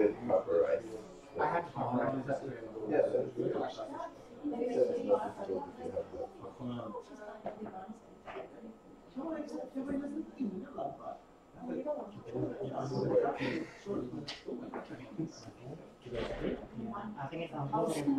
I have to popularize that. Yeah, that's good. That's not difficult if you have that. I think it's on both sides.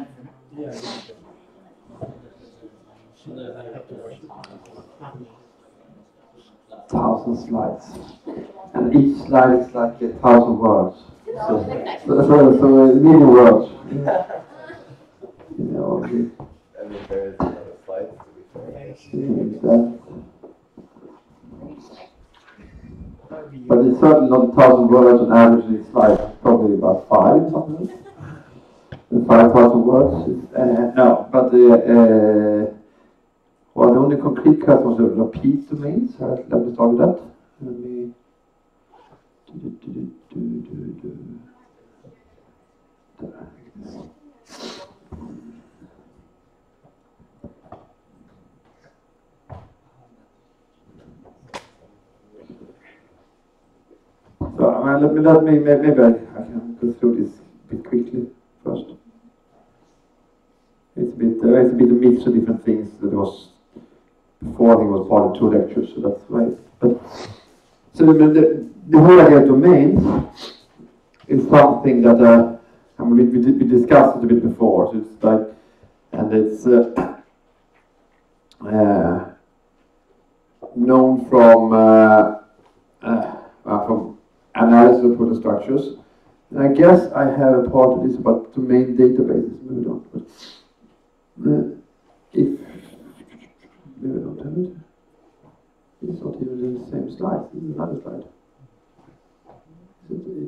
Thousand slides, and each slide is like 1,000 words. So many words. You know, And then there's another slide to be fair. But it's certainly not 1,000 words on average in each slide. It's probably about 5 something. 5,000 words. No, but well, the only concrete cut was the repeat domains. Let me start with that. Let me. So let me maybe I can go through this a bit quickly first. It's a bit a mix of different things that was before. I think it was part of 2 lectures, so that's right. But so the whole idea of domains is something that we discussed it a bit before. So it's like, and it's known from analysis of protein structures. And I guess I have a part of this about domain databases. Maybe not, but if maybe I don't have it. It's not even in the same slide. This is another slide. Is it?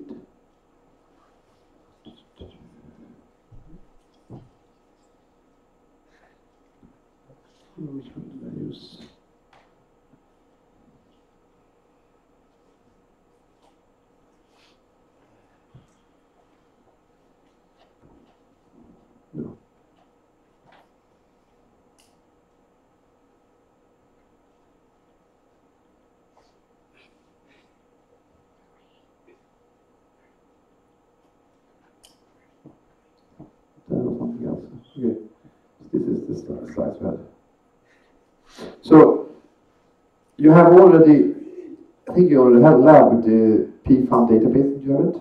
Which one did I use? No. That was something else. Okay. This is the slides we had. So you have already, I think you already have a lab with the PFAM database. Did you have it?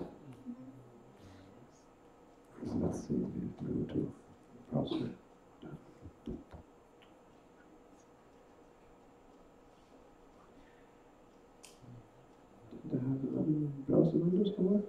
So let's see. We go to browser. Did I have another browser window somewhere?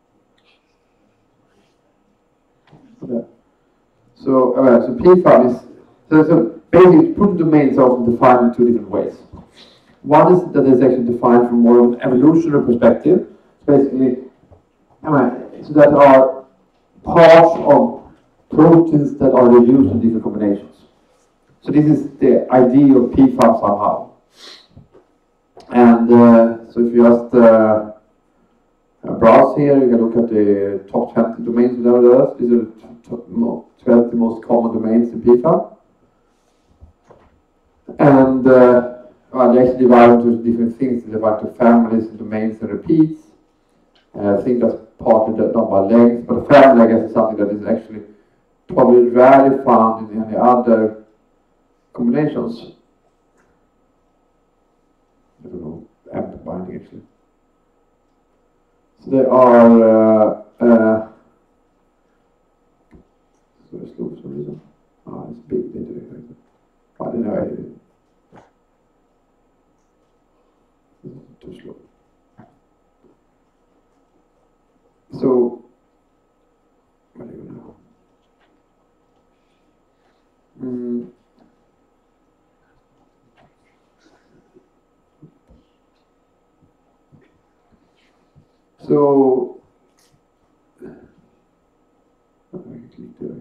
Okay. So PFAM is so basically protein domains are often defined in 2 different ways. One is that it's actually defined from more of an evolutionary perspective. Basically, so that are parts of proteins that are reduced in different combinations. So this is the idea of PFAM somehow. And so if you just browse here, you can look at the top 20 domains. These are the 20 most common domains in PFAM. And they actually divide into different things. They divide into families and domains and repeats. I think that's partly done by length, but a family, I guess, is something that is actually probably rarely found in any other combinations. I don't know, amp binding actually. So they are so slow for some reason. It's big data. I don't know. Too slow. So, where do you go now? So, I can click there.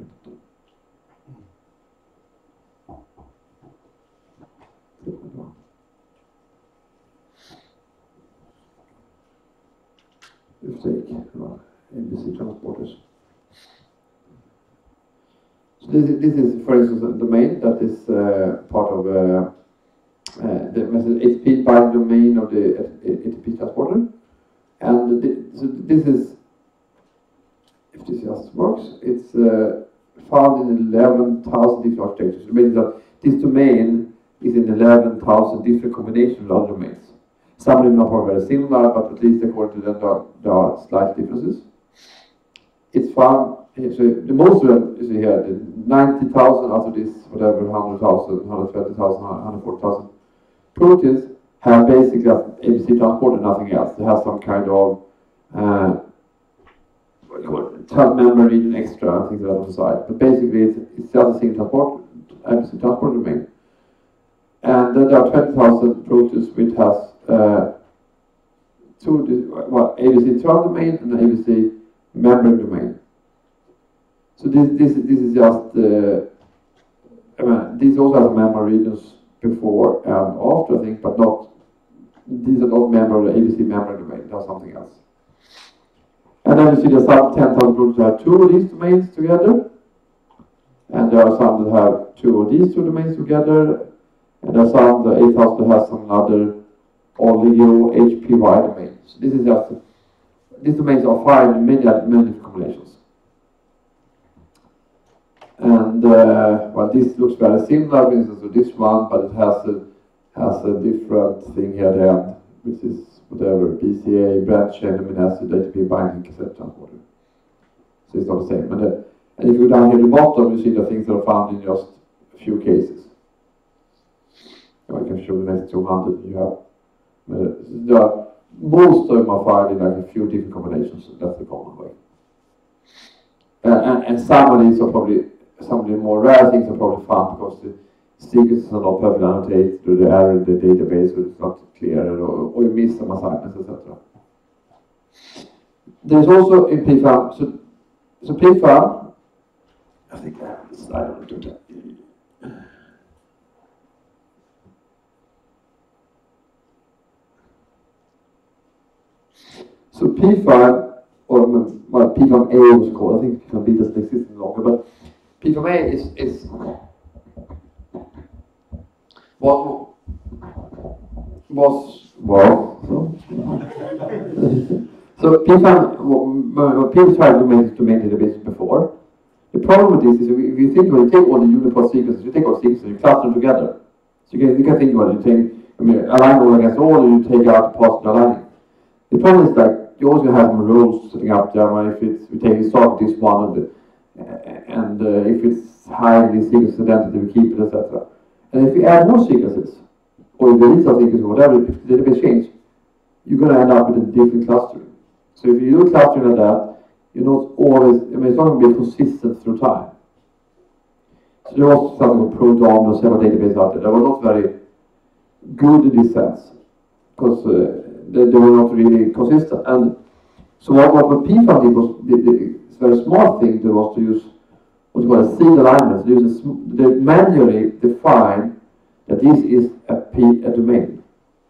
NBC transporters. So this is, for instance, a domain that is part of the ATP binding domain of the ATP transporter. And so this is if this just works, it's found in 11,000 different architectures. It means that this domain is in 11,000 different combinations of other domains. Some of them are probably very similar, but at least according to them, there are slight differences. It's found, so the most of them, you see here, 90,000 out of this, whatever, 100,000, 120,000, 140,000 proteins have basically ABC transport and nothing else. They have some kind of what do you call it, memory region extra and things like that on the side. But basically, it's just a single transport, ABC transport domain. And then there are 20,000 proteins which has ABC term domain and ABC membrane domain. So this is just these also have memory regions before and after, I think, but not these are not member of the ABC membrane domain. That's something else. And then you see that some 10,000 proteins have two of these domains together, and there are some that have two of these two domains together, and there are some the 8,000 that has some other oligo HPY domain. So this is just these domains are found in many different combinations. And well, this looks very similar, for instance, to this one, but it has a different thing here at the end, which is whatever BCA, branch chain amino acid, ATP binding, cassette transporter. So it's not the same. And if you go down here at the bottom, you see the things that are found in just a few cases. I can show the next 200 you have. Most of them are found in like a few different combinations. So that's the common way. And some of these are probably, some of the more rare things are probably found because the sequences are not perfectly annotated, or the error in the database, or it's not clear, or you miss some assignments, etc. There's also in PFAM, so PFAM, I think I have a slide on it. So P5, or well, P5A was called, I think P5B doesn't exist any longer, but P5A is what was, well, so P5 tried to make database before. The problem with this is if you think when you take all the unipod sequences, you take all the sequences, you cluster them together. So you can think about it, you take, align all against all, and you take out the parts of the aligning. The problem is that you also have some rules setting up there, if it's, we take the start of this one, and if it's high in the sequence identity, we keep it, etc. And if you add more sequences, or if there is a sequence or whatever, if the database change, you're going to end up with a different clustering. So if you do clustering like that, you're not always, it's not going to be consistent through time. So there was something called Proton or several databases out there that were not very good in this sense, because they were not really consistent. And so what PFAM did was, the very smart thing was to use what you call a seed alignment. They manually define that this is a domain.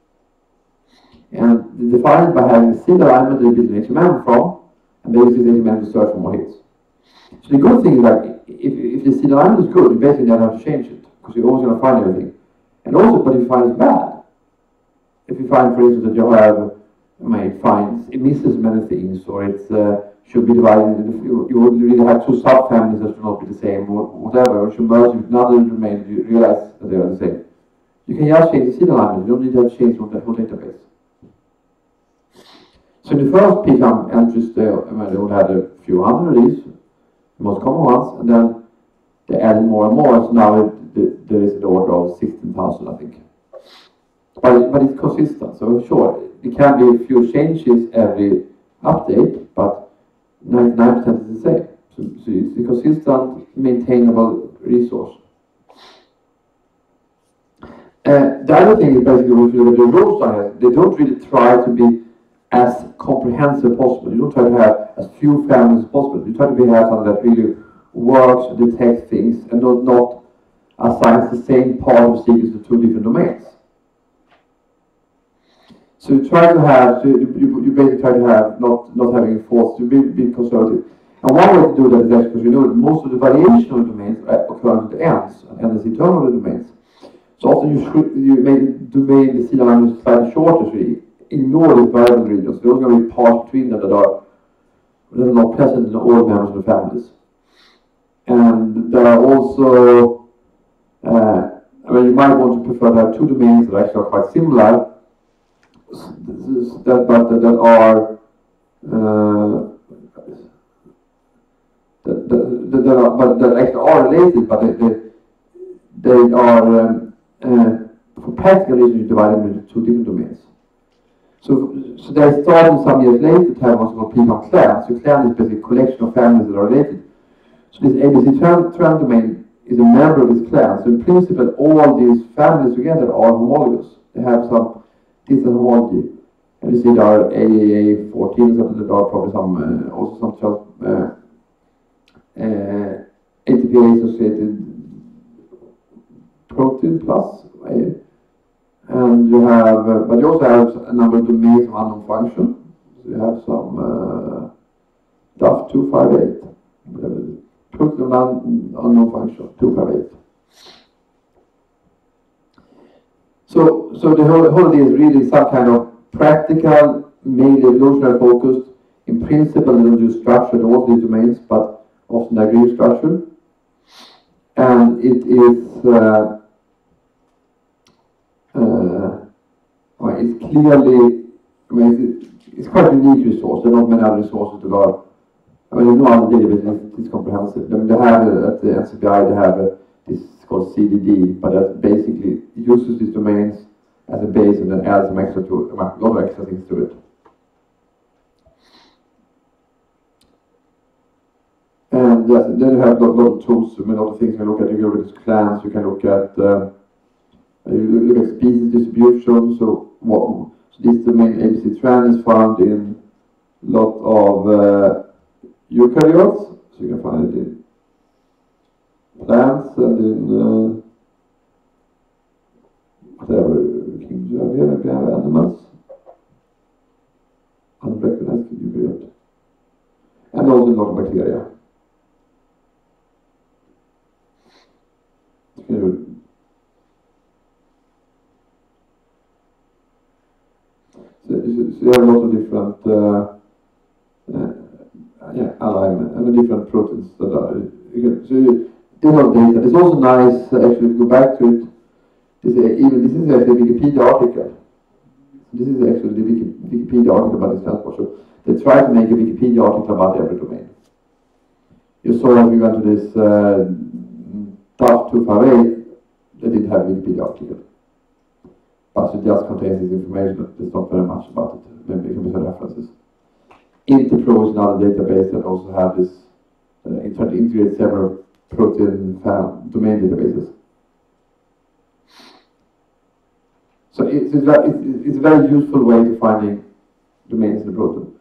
And they define it by having a seed alignment that you build an HMM from, and they use this HMM to search for more hits. So the good thing is that if the seed alignment is good, you basically never have to change it, because you're always going to find everything. And also, but if you find it's bad, if you find, for instance, that you have, it misses many things, or it should be divided into, you would really have two subfamilies that should not be the same, or whatever, or should merge with another domain, you realize that they are the same. You can just change the seed alignment, you don't need to change the whole database. So in the first PFAM entries, they only had a few hundred of these, the most common ones, and then they added more and more, so now there is the order of 16,000, I think. But it's consistent, so sure, it can be a few changes every update, but 99% is the same. So it's a consistent, maintainable resource. The other thing is basically, if you look at the rules I have, they don't really try to be as comprehensive as possible. You don't try to have as few families as possible. You try to have something that really works, detects things, and not assigns the same part of the sequence to two different domains. So you try to have, so you basically try to have, not having a force, to be conservative. And one way to do that is actually because you know that most of the variation of the domains occur at the ends, and the internal of the domains. So often you make the domain, the seed alignment slightly shorter, so you ignore the variable regions. There's going to be parts between them that are that are not present in all members of the families. And there are also, I mean, you might want to prefer to have two domains that actually are quite similar, but that are that actually are related, but they are for practical reasons divided into two different domains. So they started some years later to have what's called PFAM clan. So clan is basically a collection of families that are related. So this ABC trend domain is a member of this clan. So in principle, all these families together are homologous. They have some decent homology. And you see there are AAA 14, so there are probably some also some ATP associated protein plus. And you have, but you also have a number of domains of unknown function. So you have some DAF 258, whatever it is. Protein of unknown function 258. So the whole idea is really some kind of practical, mainly evolutionary focused. In principle, they don't do structure in all these domains, but often they agree structure. And it is it's clearly, I mean, it's quite a unique resource. There are not many other resources that are, I mean, no other database is comprehensive. I mean, they have at the NCBI, they have this called CDD, but that basically uses these domains as a base and then adds some extra to a lot of extra things to it. And then you have a lot of tools. I mean, a lot of things you can look at. You can look at clans. You can look at species distribution. So this domain ABC trend is found in a lot of eukaryotes. So you can find it in plants and in whatever kingdoms you have here. Maybe you have animals. Unrecognized eukaryote. And also a lot of bacteria. So you have a lot of different alignment and different proteins that are. There's a lot of data. It's also nice actually to go back to it. This is actually a Wikipedia article. This is actually the Wikipedia article about this transport. So they try to make a Wikipedia article about every domain. You saw that we went to this DAF 258. They didn't have a Wikipedia article. But it just contains this information, but there's not very much about it. Maybe it can be some references. Interpro is another database that also have this, trying to integrate several protein domain databases. So it's a very useful way to finding domains in the protein.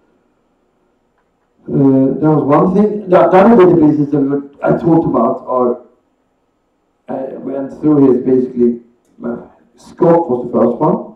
There was one thing. The other databases that I talked about are, I went through here, basically, SCOP was the first one.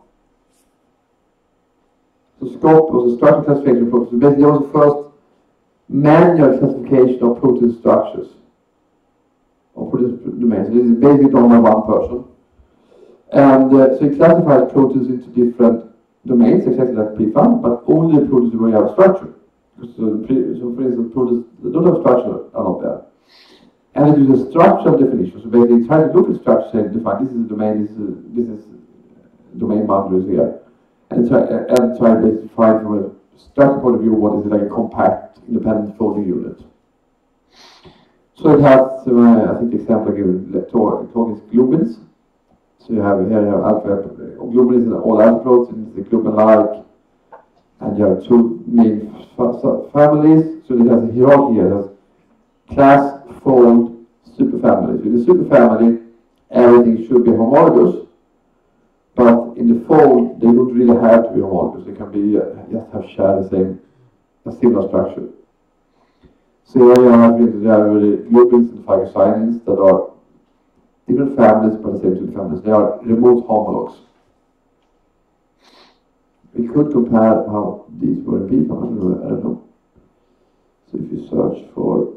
So SCOP was a structure classification of proteins. So basically, that was the first manual classification of protein structures of protein domains. So this is basically done by one person. And so it classifies proteins into different domains, exactly like PFAM, but only the proteins where you have a structure. So for instance, proteins that don't have structure are not there. And it uses structural definition. So basically, try to look at structure and define this is a domain, this is domain boundaries here, and try to basically find from a structure point of view what is like a compact, independent folding unit. So it has, I think the example I gave talk is globins. So you have here alpha globin is all alpha proteins, the globin-like, and you have two main families. So it has a hierarchy here. It has class, fold, superfamily. So in the superfamily, everything should be homologous, but in the fold, they don't really have to be homologous. They can be just have shared a similar structure. So here you have the globins and phycocyanins that are different families, but the same two families. They are remote homologs. We could compare how these were in PFAM. I don't know. So if you search for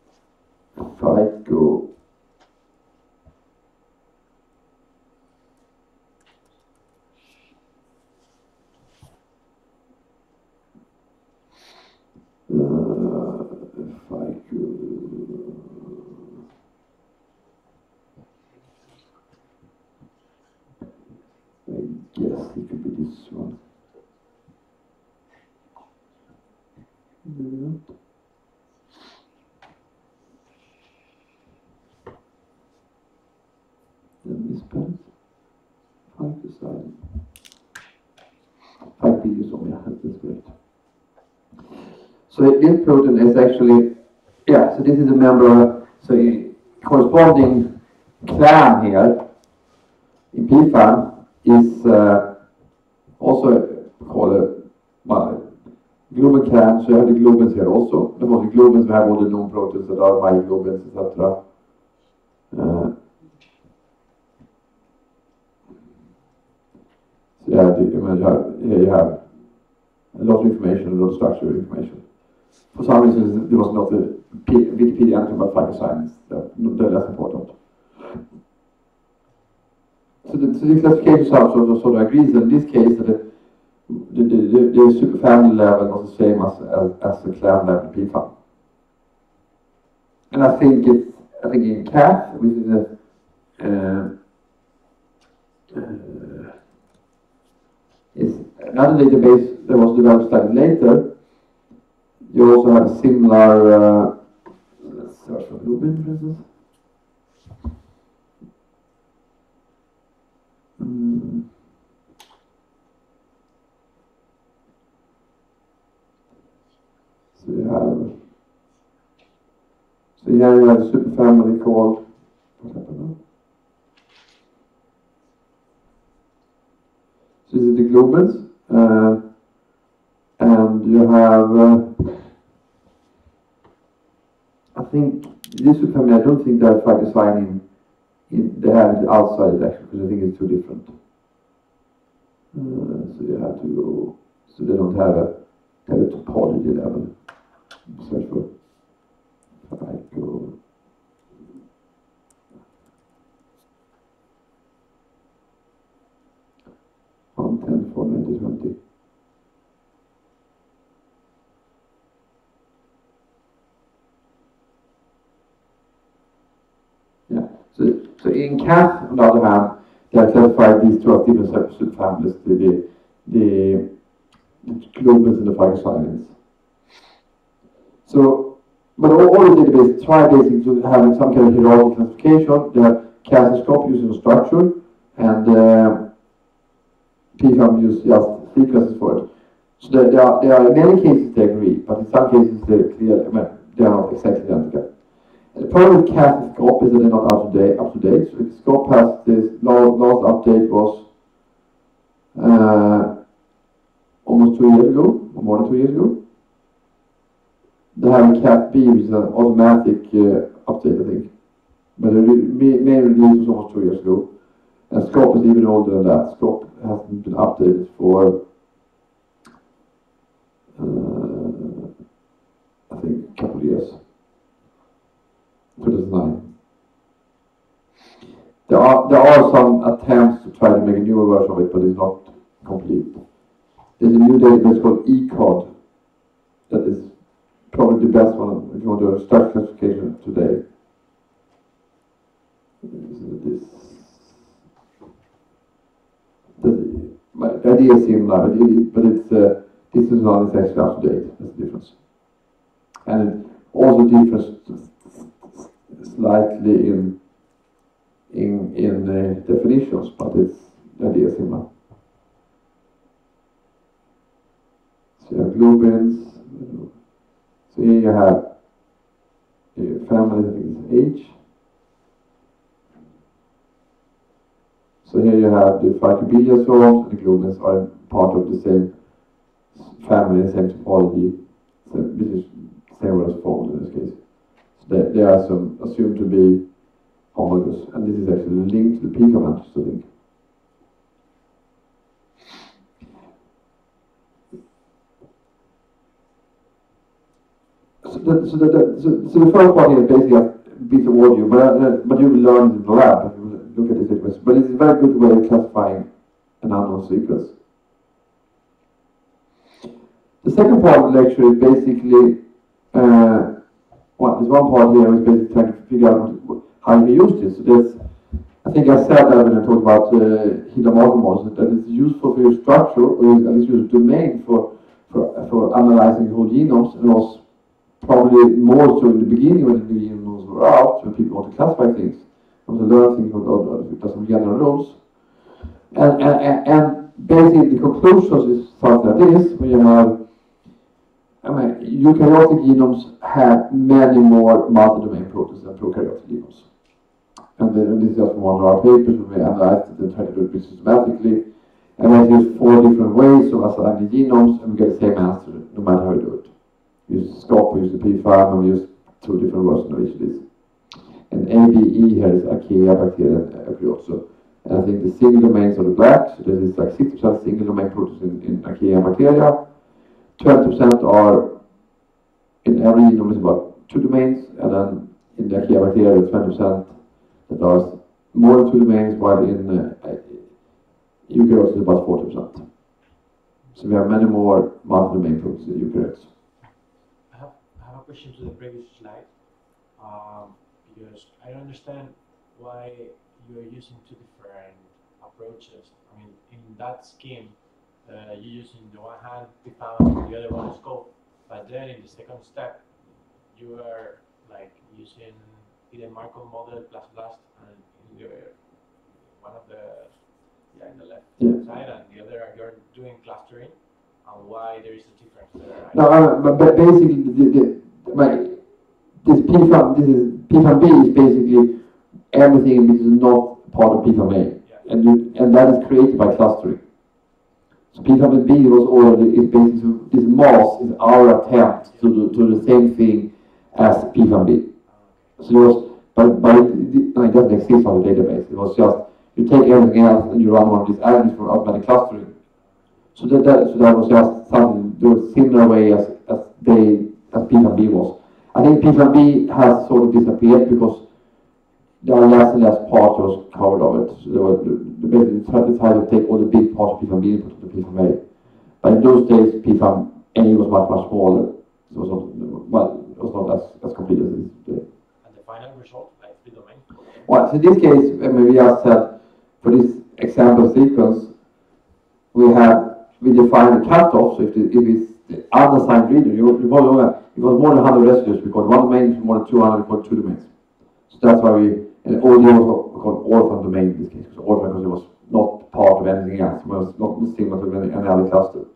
Phyco, Misspelled. 5 videos on me, that's correct. So this protein is actually, yeah, so this is a member, so corresponding clan here in PFAM is also called a globin clan, so you have the globins here also. The most globins, we have all the known proteins that are myoglobins, etc. So yeah, here you have a lot of information, a lot of structural information. For some reason, there was not a Wikipedia entry about phycoscience. They're less important. So the classification sort of agrees that in this case that the superfamily level was the same as the clan level PFAM. And I think in CAF, which is another database that was developed slightly later. You also have a similar, let's search for globin, for instance. So here you have a superfamily called, what happened now? So this is the globins, and you have, I think this superfamily, I don't think they have phycocyanin they have it outside actually, because I think it's too different. So you have to go, so they don't have a topology level. Search for phyco. On 10/4/2020. Yeah. So in CAF, on the other hand, they have classified these two as different subfamilies, the globins and the phycocyanins. So, but all the databases try basically to have some kind of hierarchical classification. They have CAS using a structure, and PFAM use just sequences for it. So there are in many cases they agree, but in some cases they are not exactly identical. The problem with CAS and SCOP is that they're not up to date. So SCOP has this last update was almost 2 years ago, or more than 2 years ago. They have a CAP-B, which is an automatic update, I think. But the main release was almost 2 years ago. And SCOP is even older than that. SCOP hasn't been updated for, I think, a couple of years. 2009. There are some attempts to try to make a newer version of it, but it's not complete. There's a new database called ECOD that is probably the best one if you want to do a structure classification today. The idea is similar, but it's this is one is actually up to date. That's the difference, and it also differs slightly in definitions, but it's the idea is similar. So you have globins. So here you have a family, I think it's H. So here you have the phycobiliasomes, and the globins are part of the same family, same topology, so which is the same word as fold in this case. So they are assumed to be homologous, and this is actually linked to the PFAM antigens, I think. So the first part here is basically a bit of audio, but you will learn it in the lab if you look at the sequence. But it's a very good way of classifying an unknown sequence. The second part of the lecture is basically, there's one part here is basically trying to figure out how you use this. So there's, I think I said that when I talked about hidden models, that it's useful for your structure, or at least your domain for for analyzing whole genomes, and was probably more so in the beginning when the new genomes were out, when people want to classify things, want to learn things about some general rules. And basically the conclusions is something like this, where you have, eukaryotic genomes have many more multi-domain proteins than prokaryotic genomes. And this is just from one of our papers where we analyzed it and tried to do it systematically. And we use 4 different ways of assigning genomes, and we get the same answer no matter how we do it. We use SCOP, we use the P5, and we use 2 different versions of each of these. And ABE here is archaea, bacteria, and eukaryotes. And I think the single domains are the black, so this is like 60% single domain proteins in archaea and bacteria. 20% are in every genome is about 2 domains, and then in the archaea bacteria, 20% that are more than 2 domains, while in eukaryotes is about 40%. So we have many more multi-domain proteins in eukaryotes. I have a question to the previous slide, because I don't understand why you're using 2 different approaches. I mean, in that scheme, you're using the one hand PFAM, the other one is scope, but then in the second step, you are like using either Markov model plus blast, and in one of the in the left side, and the other you're doing clustering, and why there is a difference there. No, but basically, this PFAM-B is basically everything which is not part of PFAM-A, and that is created by clustering. So PFAM-B was already, is basically, this mass is our attempt to do the same thing as PFAM-B. So it was, but it doesn't exist on the database. It was just, you take everything else and you run one of these algorithms for automatic clustering. So that was just something, the similar way as PFAM-B was. I think PFAM-B has sort of disappeared because there are less and less parts that was covered of it. So they basically tried to take all the big parts of PFAM-B and put it to PFAM-A. But in those days, PFAM-A was much smaller. So it was not, as complete as it is today. And the final result, like 3 domains? Well, so in this case, we just said, for this example sequence, we define the cutoff. So if it's the unassigned region, if it was more than 100 residues, we call 1 domain. If it's more than 200, we call 2 domains. So that's why and OD was called orphan domain in this case. So orphan because it was not part of anything else. It was not similar to any other cluster.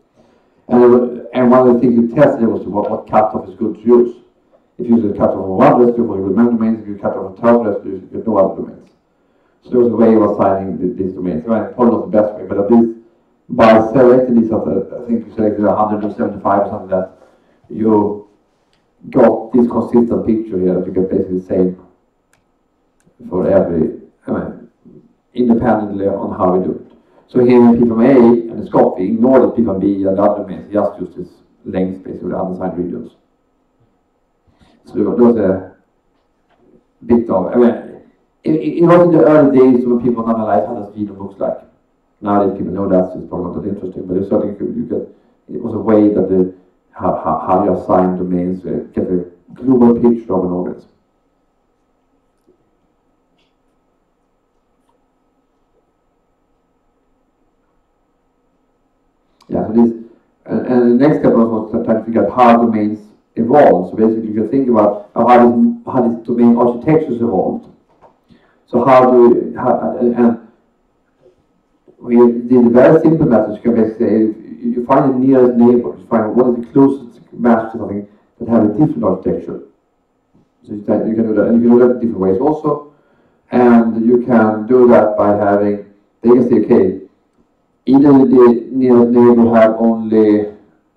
And one of the things we tested was what cutoff is good to use. If you use a cutoff of 1 residue for your many domains, if you cut off 1,000 residues, you get no other domains. So there was a way of assigning these domains. Right? Probably not the best way, but at least by selecting these, I think you selected 175 or something, that you got this consistent picture here that you get basically the same for every, independently on how we do it. So here in PFAM-A and the SCOP, we ignore the PFAM-B and the other domains, just use this length basically the unassigned regions. So there was a bit of, it was in the early days when people analyzed how the genome looks like. Nowadays people know that, so it's probably not that interesting, but it's certainly it was a way that how you assign domains to get a global picture of an organism. Yeah, so this, and the next step was trying to figure out how domains evolved. So basically you can think about how these domain architectures evolved. So and we did a very simple method. You can basically say, you find the nearest neighbor, you find what is the closest match to something that have a different architecture. So you can do that, and you can do that in different ways also. And you can do that by having, they can say, okay, either the nearest neighbor have only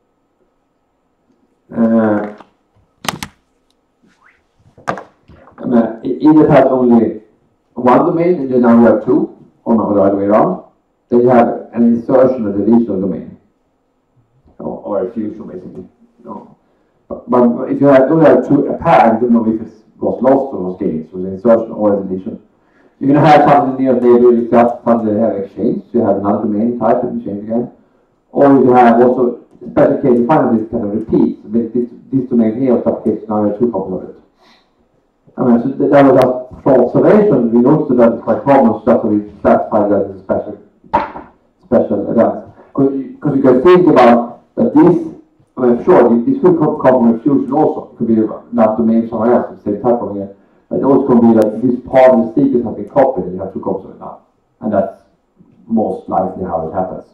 either has only 1 domain, and then now you have 2, or not the other way around. Then you have an insertion or deletion domain, or a fusion basically. No. But if you only have a pair, you don't know if it was lost or was gained, so an insertion or a deletion. You can have something near neighbor if that's something they have exchanged, so you have another domain type and change again. Or you can have also a special case, you find this kind of repeats. This domain here of application, now you have 2 copies of it. So that was just from observation, we noticed that it's quite common, so that's why we classified that as a special event. Because you can think about that this mean, sure, this could come from a fusion also. It could be not domain somewhere else, the same type of it. But it also could be that this part of the secret has been copied and you have two copies of it now. And that's most likely how it happens.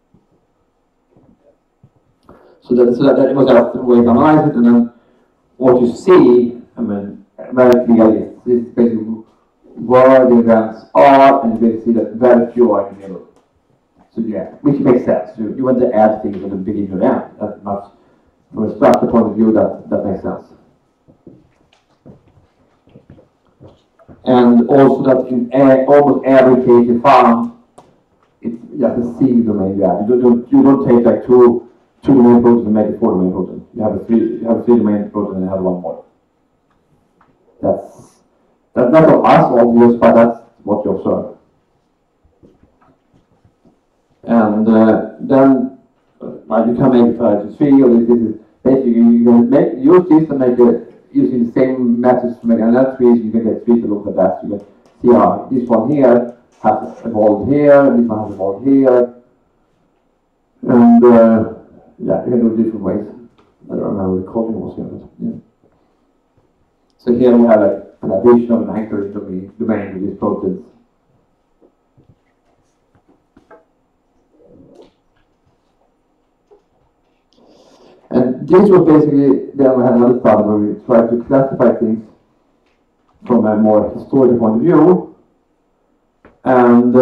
So that was just a way to analyze it, and then what you see, I mean, very clearly, this is basically where the events are, and you basically see that very few are in the middle. So yeah, which makes sense. You want to add things at the beginning and end. That's not, from a structure point of view, that makes sense. And also that in almost every case you found, it's just a single domain you have. You don't take like two domain proteins and make a 4 domain protein. You have a three domain protein and you have one more. That's not of us obvious, but that's what you observe. And then you can make it 3, or this is basically you can use this and make it using the same methods to make another 3, so you can get 3 to look at that. So you can see how this one here has evolved here, and this one has evolved here. And yeah, you can do it different ways. I don't remember the coding was here, but yeah. So here we have like an addition of an anchor domain with these proteins. And this was basically, then we had another study where we tried to classify things from a more historical point of view. And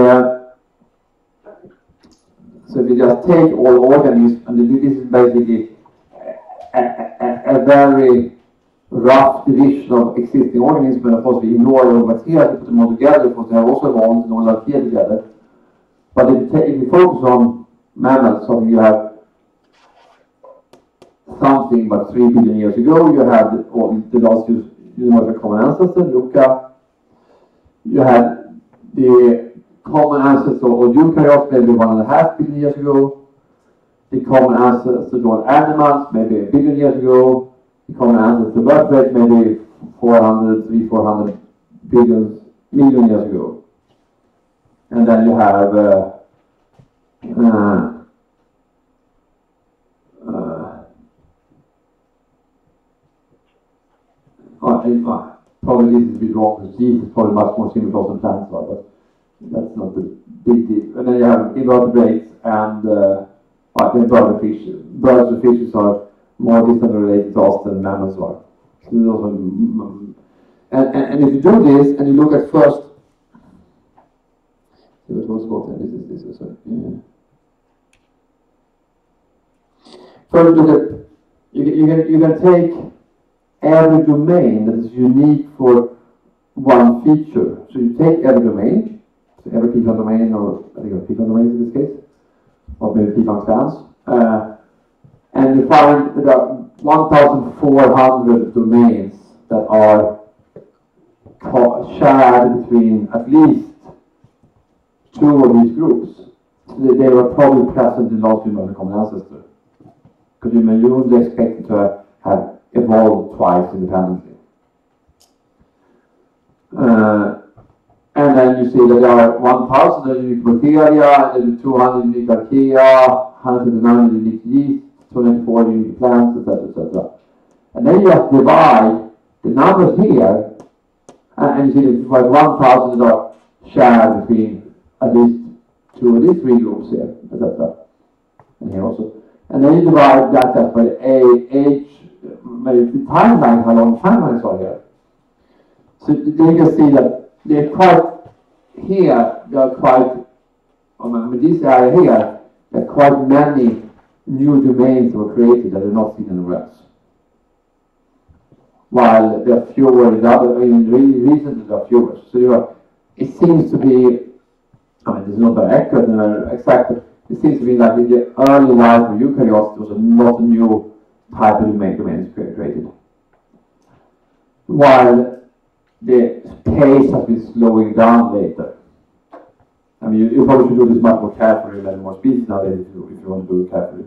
so if you just take all organisms, and this is basically a very rough division of existing organisms, and of course we ignore all bacteria to put them all together, because they have also evolved and all bacteria together. But if you focus on mammals, so you have something about 3 billion years ago, you had the last universal common ancestor, Luca. You had the common ancestor of eukaryotes maybe 1.5 billion years ago. The common ancestor of animals maybe 1 billion years ago. The common ancestor of vertebrates maybe 400 million years ago. And then you have probably this is a bit wrong, because yeast is probably much more similar to plants are, but that's not the big deal. And then you have invertebrates and birds and fishes are more distantly related to us than mammals are. So those are, and if you do this and you look at first, this is sorry. Yeah. First look at, you can take every domain that is unique for one feature. So you take every domain, so every Python domain, or I think Python domains in this case, or maybe Python class, and you find that there are 1,400 domains that are shared between at least 2 of these groups. So they were probably present in last universal common ancestor, because you wouldn't expect it to have evolved twice independently. And then you see that there are 1,000 unique bacteria, and then 200 unique archaea, 109 unique yeast, 24 unique plants, etc., etc. And then you have to divide the numbers here, and you see that you have 1,000 that are shared between at least 2 of these 3 groups here, etc. And here also. And then you divide that just by the age, maybe the timeline, how long timelines are here. So you can see that they're quite here, there are quite, I mean, this area here, there are quite many new domains that were created that are not seen anywhere else. While there are fewer in the other, I mean, really recently there are fewer. So it seems to be, I mean, this is not very accurate and very exact, but it seems to be like in the early life of eukaryotes, there was not a new type of domains created. While the pace has been slowing down later. I mean, you probably should do this much more carefully than more species nowadays if you want to do it carefully.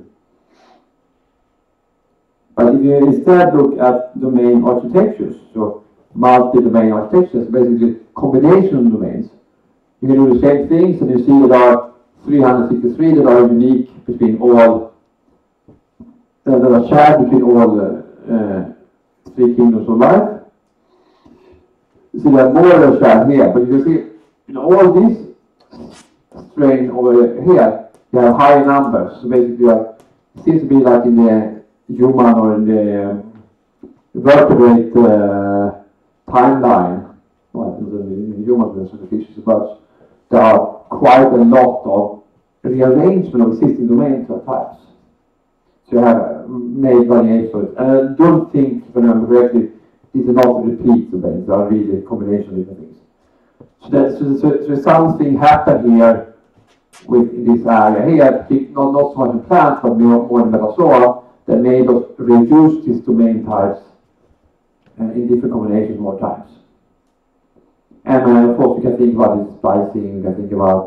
But if you instead look at domain architectures, so multi-domain architectures, basically combination of domains, you can do the same things, and you see there are 363 that are unique between all that are shared between all the three kingdoms of life. So there are more that are shared here, but you can see in all these strain over here, you have high numbers. So basically, it seems to be like in the human or in the vertebrate timeline. Well, in the human versus the fishes, but there are quite a lot of rearrangement of existing domain types. So you have made variations. And I don't think, if I remember correctly, these are not repeat domains, they are really a combination of different things. So something happened here in this area here, not so much in plants, but more in metazoa, that made us reduce these domain types in different combinations more times. And of course, we can think about this splicing, we can think about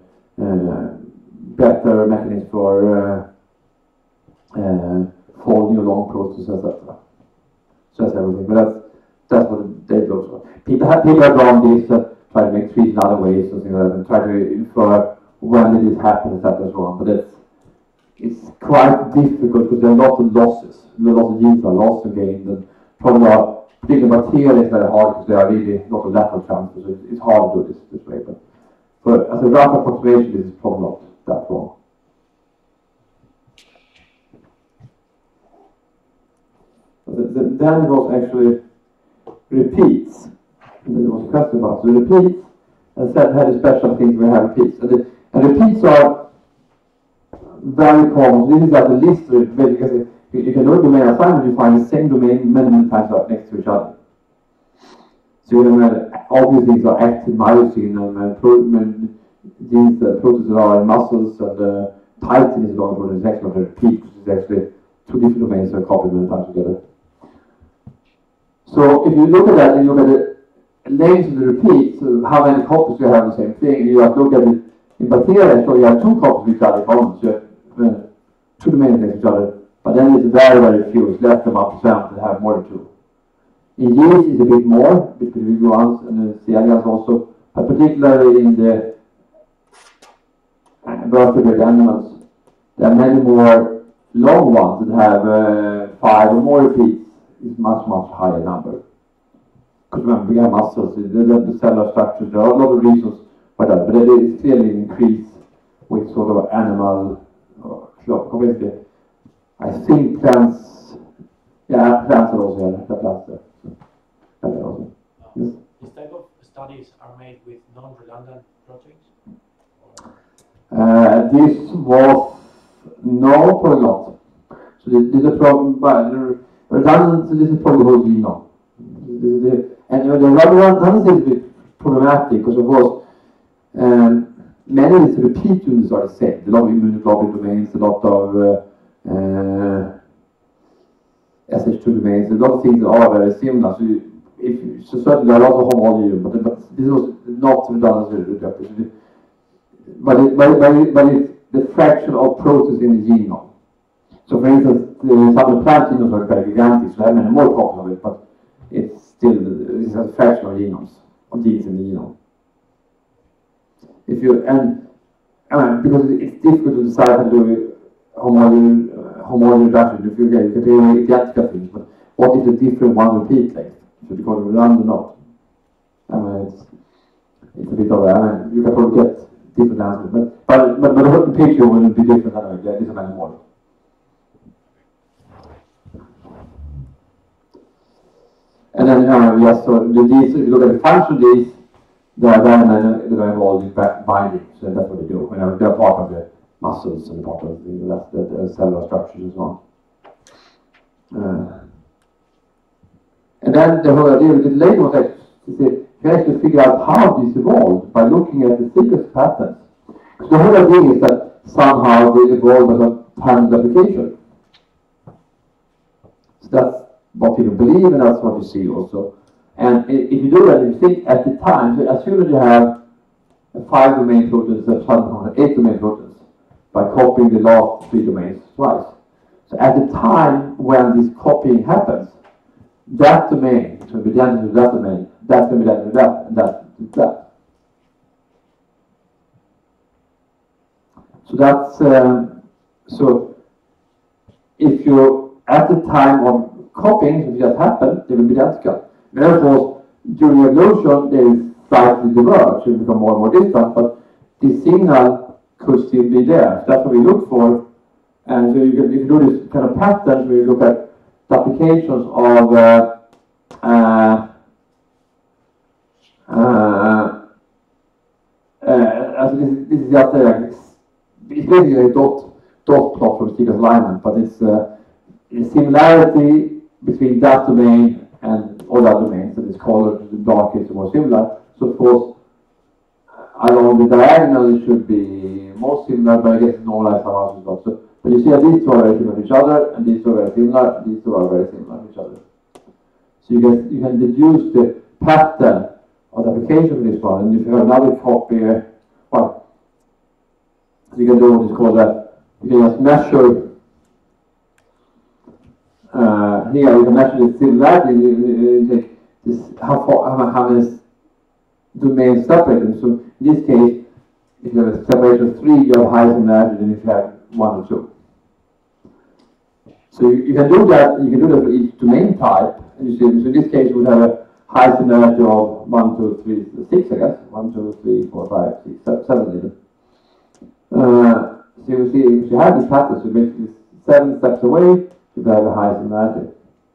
better mechanisms for folding along processes, etc. So that's everything, but that's what the data looks like. People have done this, try to make trees in other ways, something like that, and try to infer when did it happen, etc. So on. But it's quite difficult because there are a lot of losses. A lot of genes are lost and gained, and probably particularly bacteria is very hard because there are really a lot of lateral transfer, so it's hard to do this way. But as a rough approximation, this is probably not that wrong. Then it was actually repeats. And there was a question about so repeats. As I said, had a special thing we have repeats. And repeats are very common. This is like a list of because you can do a domain assignment, you find the same domain many times next to each other. So you know, obvious things are active myosin and genes, proteins that are in muscles, and titin is a long protein, is actually not a repeat, which is actually two different domains that are copied many times together. So if you look at that and you look at the length of the repeat, so how many copies you have of the same thing, and you have to look at it in bacteria, so you have two copies of each other common, so you have two domains next to each other, but then it's very, very few, it's less than 1% that have more than two. In yeast it's a bit more, between the ones and the celiacs also, but particularly in the vertebrate animals, there are many more long ones that have 5 or more repeats. Is much higher number. Because remember, we have muscles, the cellular structures, there are a lot of reasons for that, but it is clearly increased with sort of animal, I think plants, yeah, plants are also here, the plants there. Also. Yes. This type of studies are made with non-redundant proteins? This was, no, probably not. So this is a problem, but redundant, so this is probably the whole genome. And the redundancy is a bit problematic because, of course, many of these repeat units are the same. A lot of immunoglobulin domains, a lot of SH2 domains, a lot of things that are very similar. So certainly there are a lot of homology, but this was not redundancy reductive. But it's the fraction of proteins in the genome. So for instance, some of the plant genomes are very gigantic, so there are many more copies of it, but it's still a fraction of genomes, of genes in the genome. If you, because it's difficult to decide how to do homology reduction, if you can do identical things, but what is the different one repeat length? Should you call it redundant or not? It's a bit of you can probably get different answers, but the whole picture will be different anyway, there is many more. And then, yes, so these, if you look at the function of these, they are very involved in binding, so that's what they do. They're part of the muscles and part of the cellular structures and so on. And then the whole idea with the later was actually to figure out how this evolved by looking at the sequence patterns. So the whole idea is that somehow they evolved as a timed application. So that's what people believe, and that's what you see also. And if you do that, if you think at the time, so as soon as you have 5 domain proteins that suddenly become 8 domain proteins by copying the last 3 domains twice. So at the time when this copying happens, that domain is going to be identical to that domain, that's going to be identical to that, and that's that. So that's so if you, at the time of copying, if it just happened, they will be identical. Therefore, during evolution, they will slightly diverge and become more and more distant, but the signal could still be there. So that's what we look for. And so if you do this kind of pattern, we look at the applications of this is just it's basically a dot plot from sequence alignment, but it's a similarity between that domain and all other domains, that is colored, the dark is more similar. So of course, along the diagonal it should be more similar, but I guess normalized somehow is not. So, but you see that these two are very similar to each other, and these two are very similar, and these two are very similar to each other. So you can deduce the pattern of the application for this one, and if you have another copy, well, you can do what is called that. You can just measure here. You can measure the similarity. You take this how many domains separate them. So in this case, if you have a separation of 3, you have higher similarity than if you have 1 or 2. So you can do that. You can do that for each domain type. And you see, so in this case, you would have a high similarity of 1, 2, 3, 6, I guess. 1, 2, 3, 4, 5, 6, 7 even. So you see, if you have this pattern, so basically 7 steps away, you have a high similarity.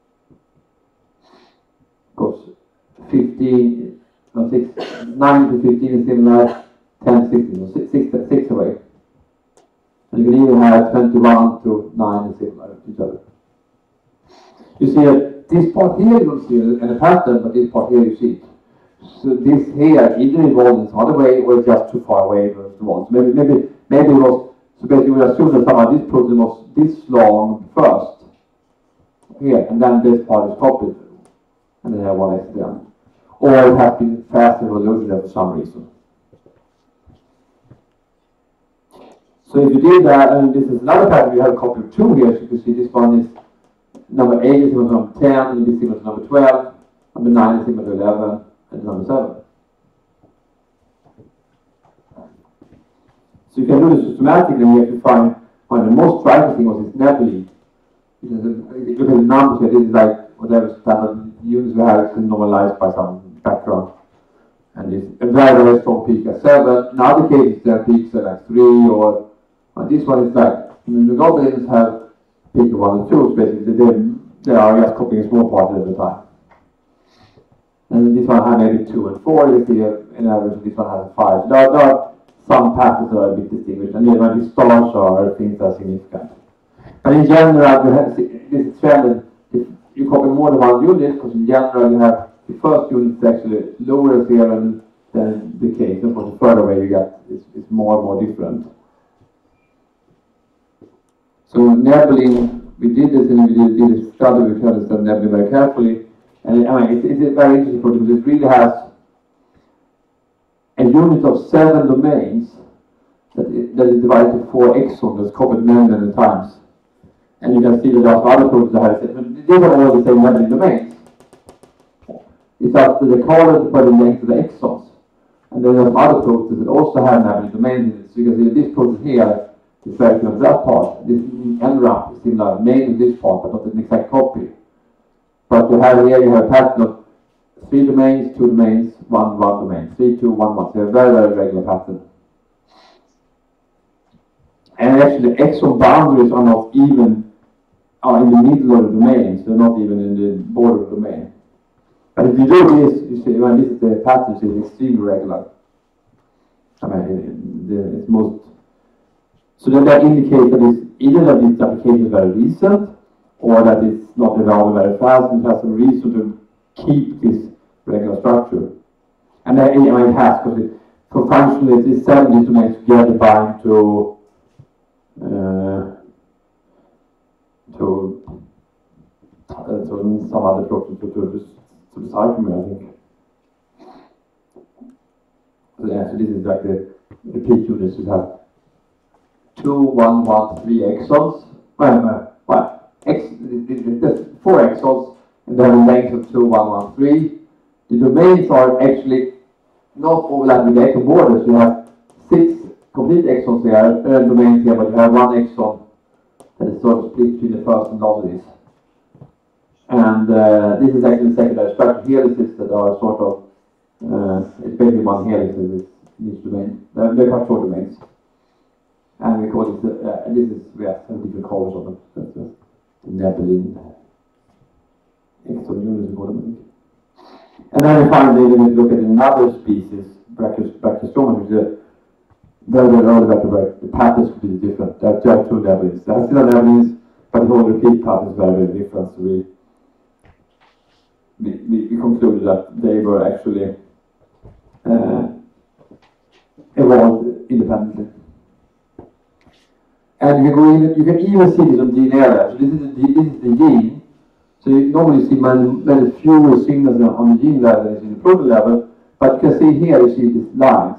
Because 15, no, 6, 9 to 15 is similar, 10 to 16, so 6 away. And you can even have 21 to 9 is similar to each other. You see that this part here you don't see any pattern, but this part here you see it. So this here either evolved in some other way or just too far away from the ones. Maybe it was, so basically we assume that somehow this protein was this long first here, and then this part is copied, and then you have one extra there. Or it has been fast evolution for some reason. So if you did that, and this is another pattern, we have a copy of 2 here, so you can see this one is number 8 is equal to number 10, and this is equal to number 12, number 9 is equal to 11, and number 7. So you can do this systematically, and you have to find the most striking thing was this nebulae. If you look at the numbers here, this is like whatever standard units we have is normalized by some background. And it's a very, very strong peak at 7. In other cases, there are peaks at like 3, or this one is like, the goblins have peak of 1 and 2, so basically they are just copying a small part at a time. And this one has maybe 2 and 4, you see in average this one has a 5. So there are some patterns that are a bit distinguished, and then when the stars are things that are significant. But in general, you have this trend that you copy more than one unit, because in general you have the first unit is actually lower here than the case, and for the further away you get, it's more and more different. So nebuling, we did this and we did a study, we tried to study nebuling very carefully, and it's a very interesting project because it really has a unit of 7 domains that is divided to 4 exons that's copied many times. And you can see that there are other projects that have, these are all the same nebuling domains. It's that they call it by the length of the exons. And then there are some other proteins that also have nebuling domains in it. So you can see this protein here is very similar to that part. This NRAP is similar, mainly this part, but not an exact copy. But you have here, you have a pattern of 3 domains, 2 domains, 1 domain. 3, 2, 1, 1. So a very, very regular pattern. And actually, the exon boundaries are not even in the middle of the domain, so they're not even in the border of the domain. But if you do this, you see, when this is the pattern, it's extremely regular. It's most. So then that indicates that it's either that this application is very recent, or that it's not evolving very fast, and it has some reason to keep this regular structure. And it has, because for functionally, it is 7 domains together bind to some other protein, to the sarcomere, I think. So, yeah, so this is like the peak units. You have 2, 1, 1, 3 exons. There's 4 exons, and then a length of 2, 1, 1, 3. The domains are actually not overlapping the exon borders. You have 6 complete exons here, domains here, but you have 1 exon that is sort of split between the first and last of these. And this is actually secondary structure helices that are sort of, it's basically one helix in each domain. They're quite short domains. And we call it, this is, we have different colors of them. That's the Nebelin external units, we call them. And then we finally, when we look at another species, Brachiostroma, which is a very early vertebrate, the patterns could be different. There are two Nebelins. There are still Nebelins, but the whole repeat pattern is very different. So we concluded that they were actually evolved independently. And you can go in, you can even see this on gene area. So this is the gene. So you normally see many fewer signals on the gene level as in the protein level, but you can see here, you see these lines.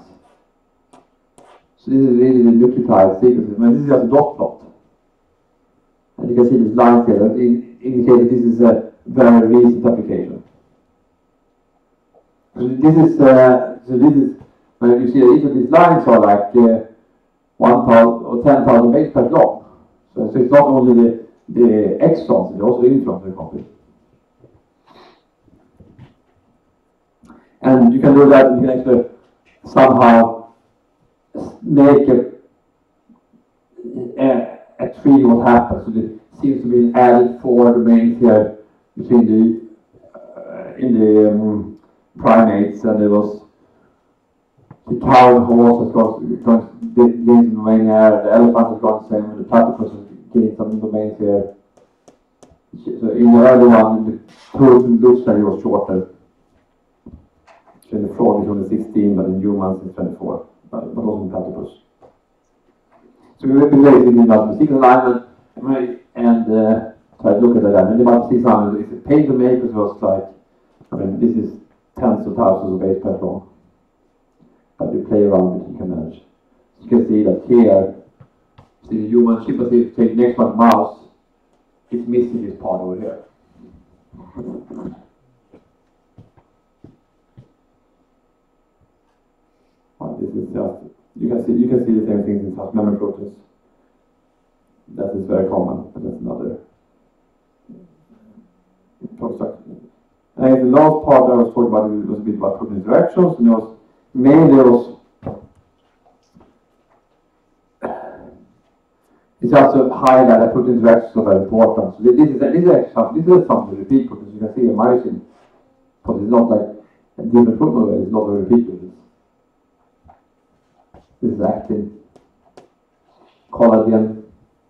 So this is really the nucleotide sequences. This is just a dot plot. And you can see these lines here that indicate that this is a very recent application. So this is when you see that each of these lines are like 1,000 or 10,000 base pairs long. So it's not only the exons, it's also the introns in the copy. And you can do that, you can actually somehow make a tree what happens. So it seems to be added 4 domains here between the primates, and there was the cow and horse has got gained some domain here, the elephant has got the same, and the platypus has gained some domains here. So in the early one, the total looks like it was shorter. So in the frog is only 16, but in humans it's 24, but also in platypus. So we basically did multiple alignment and try to look at that. And the multiple alignment is a pain to make, because it was like, I mean, this is tens of thousands of base pairs long. But you play around with it, you can manage. So you can see that here, see the human chimpanzee, take the next one, mouse, it's missing this part over here. Well, this is just, you can see the same things in such memory proteins. That is very common, but that's another construction. And the last part I was talking about was a bit about protein interactions, and it was mainly it's just to highlight that protein interactions are very important. So this is actually something repeat proteins. You can see a myosin, but it's not like a different protein, it's not a repeat protein. This is actin, collagen.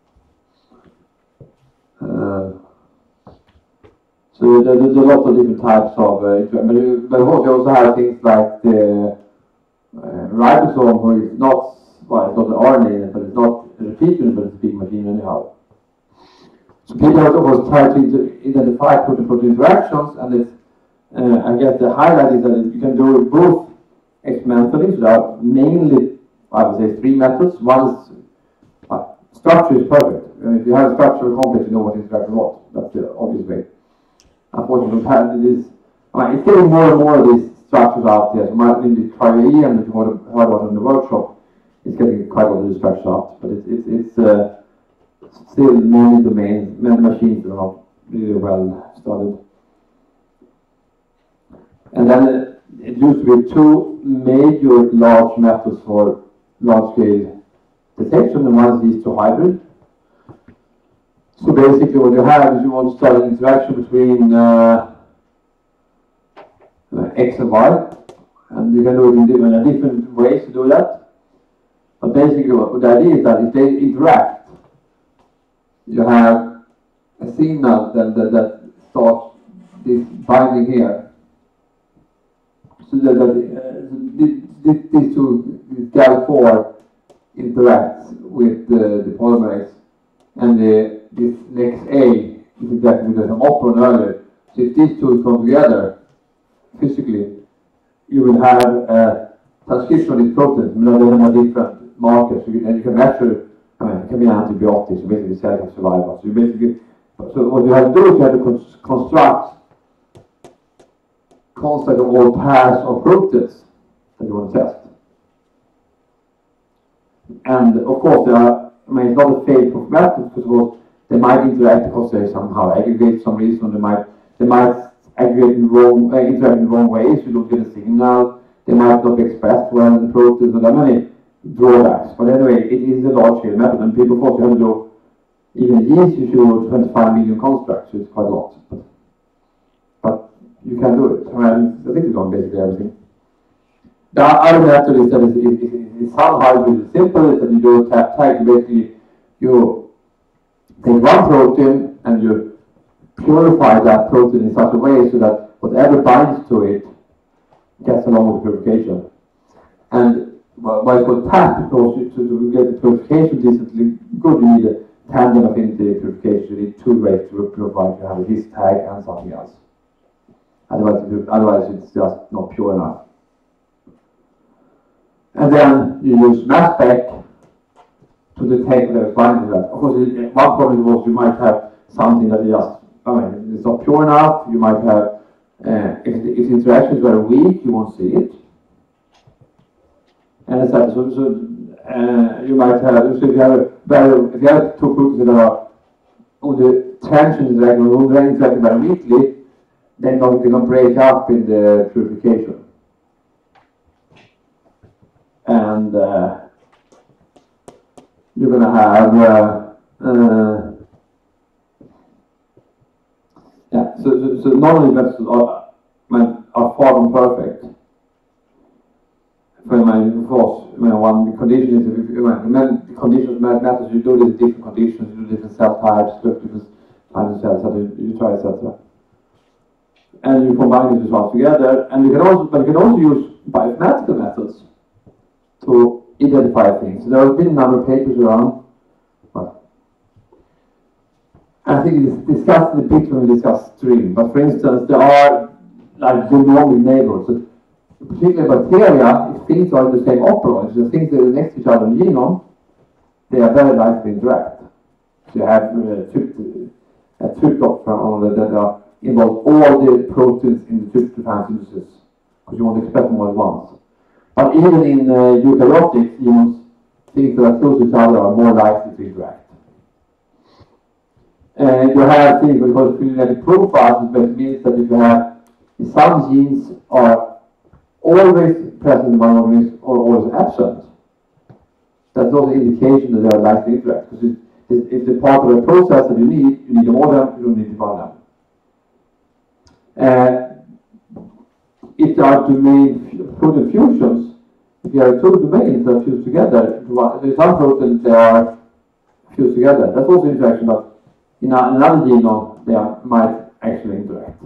So there's a lot of different types of but also have things like the ribosome, who is not, well, it's not an RNA in it, but it's not a repeat unit, but it's a big machine anyhow. So people have always tried to identify protein-protein interactions, and it's I guess the highlight is that you can do it both experimentally. So there are mainly, I would say, 3 methods. One is structure is perfect. If you have a structure complex, you know what interaction what. That's the obvious way. Unfortunately, it's getting more and more of these structures out there. So in the cryo-EM that you heard about in the workshop, it's getting quite a lot of these structures out. But it's still many domains, many machines that are not really well studied. And then it used to be 2 major large methods for large-scale detection, and one is these 2 hybrid. So basically what you have is you want to study an interaction between X and Y, and you can do it in different ways to do that. But basically what the idea is that if they interact, you have a signal that starts this binding here. So that these 2, this GAL4 interacts with the polymerase, and this next A is exactly the operon earlier. So if these 2 come together physically, you will have a transcription of these proteins. They have different markers, so you can measure. I mean, it can be antibiotics, so basically cell can survive. So what you have to do is you have to construct of all pairs of proteins that you want to test. And of course, there are I mean, it's not a failure of methods because they might interact because they somehow aggregate for some reason. They might aggregate in wrong, interact in wrong ways. You don't get a signal. They might not be expressed well in the proteins. So there are many drawbacks. But anyway, it is a large-scale method, and people thought you had to do even yeast. You should 25 million constructs. So it's quite a lot. But you can do it. I mean, I think you've done basically everything. The other method is that it's somehow really simple. Is that you do tag. Basically, you take one protein and you purify that protein in such a way so that whatever binds to it gets along with the purification. And why it's called tag, because to get the purification decently good, you need a tandem affinity purification. You need two ways to purify. You have this tag and something else. Otherwise, it's just not pure enough. And then you use mass spec to detect the binding to that. Of course, one problem was you might have something that is just, I mean, it's not pure enough. You might have, if the interaction is very weak, you won't see it. And so you might have, so if you have two proteins that are on the tension interacting, or they're interacting very weakly, then they can break up in the purification. And you're going to have, yeah, so none of the methods are far from perfect. For one condition is, the conditions matters, you do this different conditions, you do different cell types, different kinds of cells, you try, etc. And you combine these results together, and you can also use bioinformatics methods to identify things. There have been a number of papers around, but I think it's discussed in the picture when we discuss string. But for instance, there are like genomic neighbors. So particularly bacteria, if things are in the same operon, so things that are next to each other in the genome, they are very likely to interact. So you have a tryptophan that are involve all the proteins in the tryptophan synthesis, because you want to express them all at once. But even in eukaryotic genes, things that are close to each other are more likely to interact. And you have things we call phylogenetic profiles, which means that if you have some genes are always present in one organism or always absent, that's also an indication that they are likely to interact. Because if the part of a process that you need them all them, you don't need to find them. If there are protein fusions, if you have two domains that fuse together, there's some proteins that are fused together. That's also interaction, but in another genome, they might actually interact.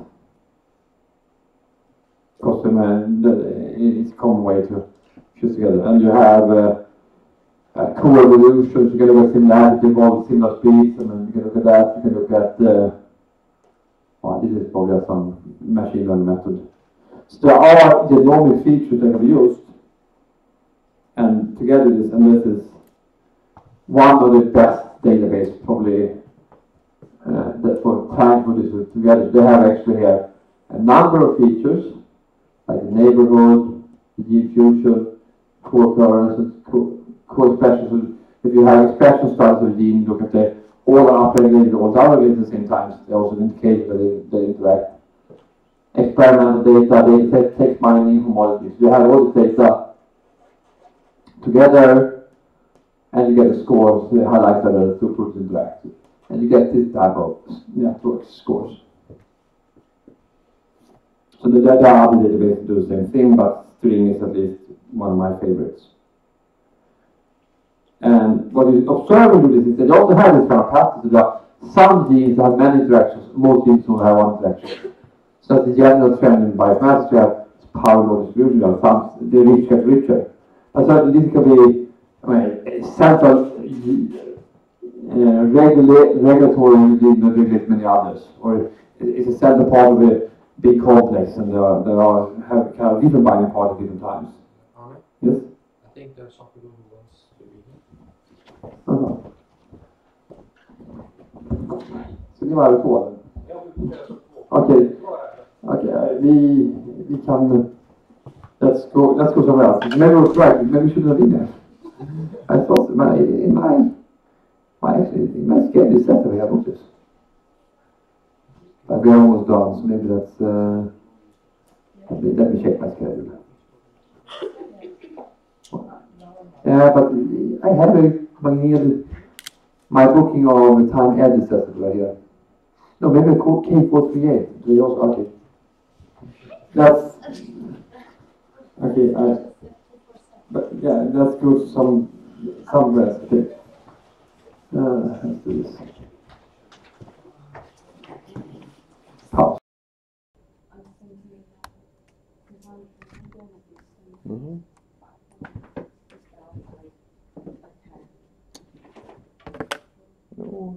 Because it's a common way to fuse together. And you have co-evolution together with similarity involved similar speeds, and then you can look at that. You can look at well, this is probably some machine learning method. So there are genomic features that can be used, and together this is one of the best database probably that for time for this together. They have actually here a number of features like the neighborhood, the gene fusion, co-occurrences, co-expressions. If you have expression styles of the gene, look at the all are upregulated, all are downregulated at the same time. They also indicate that they interact. Experimental data, text mining, homologies. You have all this data together, and you get the scores, the highlights that the two proteins interact. And you get this type of network scores. So there are other databases that do the same thing, but string is at least one of my favorites. And what you observe with this is that you also have this kind of pattern that some genes have many interactions, most genes only have one interaction. So that's the general trend in bioinformatics. You have power law distribution, you have some, the rich get richer. But certainly this can be, I mean, central regulatory gene that regulate many others. Or it's a central part of a big complex, and there have kind of different binding parts at different times. Yes? I think there's some people who wants to be here. Så ni var över på den? Okej. Vi kan... Let's go somewhere else. Maybe we'll try. Maybe we shouldn't have been there. I thought, in my Well, actually, in my schedule is that we have booked this. But we're almost done, so maybe that's, let me check my schedule. Yeah, but I have my booking of the time edit session right here. No, maybe I call K438. Do you also, okay. That's, okay, but yeah, let's go to some rest, okay. Let's do this. Pause. Mm-hmm. No.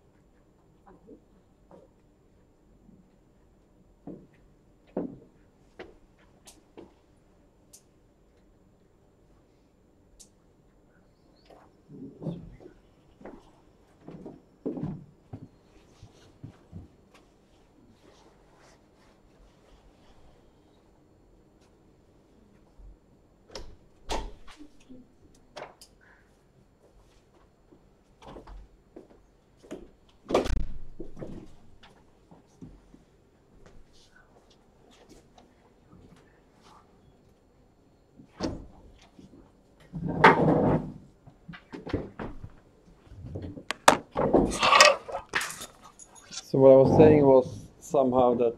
So what I was saying was somehow that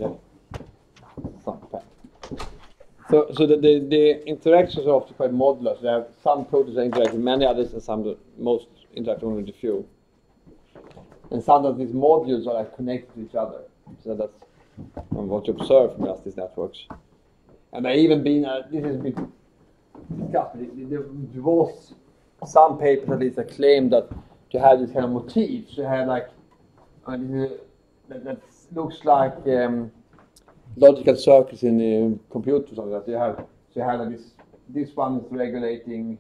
so the interactions are often quite modular. So they have some proteins that interact with many others, and some most interact only with a few. And sometimes these modules are like connected to each other. So that's what you observe from these networks. And there even been this has been discussed. There was some papers at least that claim that to have this kind of motifs, you have like that looks like logical circuits in the computer or something. That you have like this one is regulating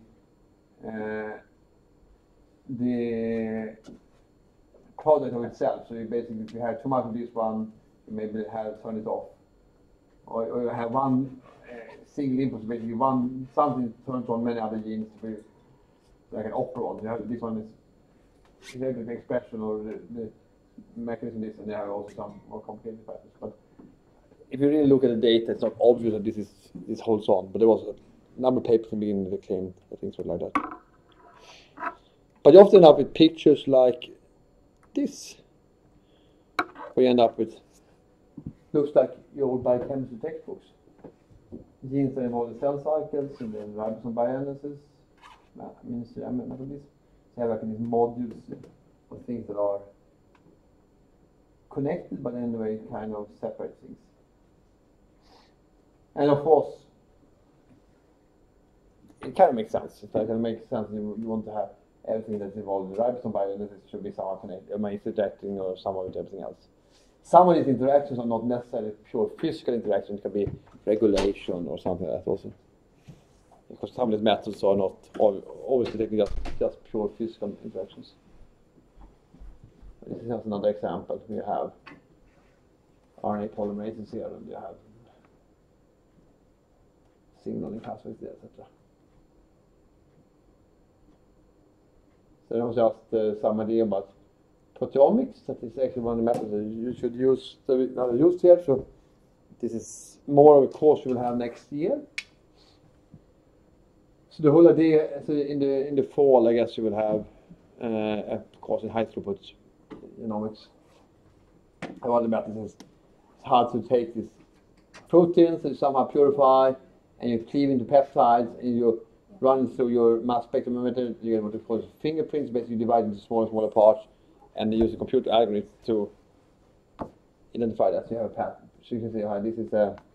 the product of itself. So you basically, if you have too much of this one, you maybe have turn it off, or you have one single input. Basically, something turns on many other genes, like an operon. You have this one is the expression or the mechanism is, and they have also some more complicated patterns. But if you really look at the data, it's not obvious that this holds on. But there was a number of papers in the beginning that claimed that things were like that. But you often end up with pictures like this. We end up with looks like your old biochemistry textbooks. Genes that involve the cell cycles and then ribosome bioanalysis. Metabolism. So you have like these modules of things that are connected, but in a way kind of separate things. And of course, it kind of makes sense. It kind of makes sense. You want to have everything that's involved in ribosome bioanalysis should be somehow connected. Am I interacting or somehow with everything else? Some of these interactions are not necessarily pure physical interactions. It can be regulation or something like that also. Because some of these methods are not always detecting just pure physical interactions. This is just another example. We have RNA polymerases here, and you have signaling pathways there, etc. So that was just some idea about proteomics. That is actually one of the methods that you should use. So we now used here. So this is more of a course you will have next year. So the whole idea, so in the fall, I guess you will have a course in high throughput genomics. And one of the methods is how to take these proteins and somehow purify, and you cleave into peptides, and you run through your mass spectrometer. You get what we call fingerprints. Basically, you divide into smaller parts, and you use a computer algorithm to identify that. So you have a pattern. So you can see how this is